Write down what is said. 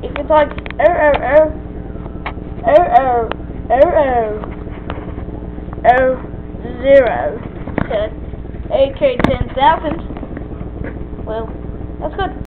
It gets like 0 to AK 10,000. Well, that's good.